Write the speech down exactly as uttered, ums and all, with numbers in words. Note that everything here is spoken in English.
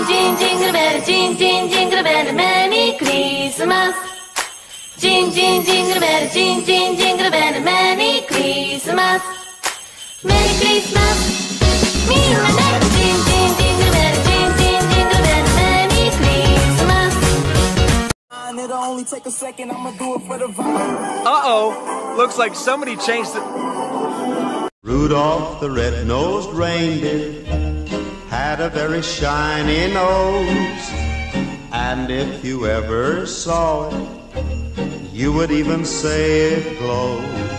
Jing, jing, jingle bell, jing, jing, jingle bell, Merry Christmas. Jing, jing, jingle bell, jing, jing, jingle bell, Merry Christmas. Merry Christmas. Me and my neck, jing, jing, jingle bell, jing, jing, jingle bell, Merry Christmas. It'll only take a second, I'ma do it for the vibe. Uh-oh, looks like somebody changed the... Rudolph the red-nosed reindeer had a very shiny nose, and if you ever saw it, you would even say it glowed.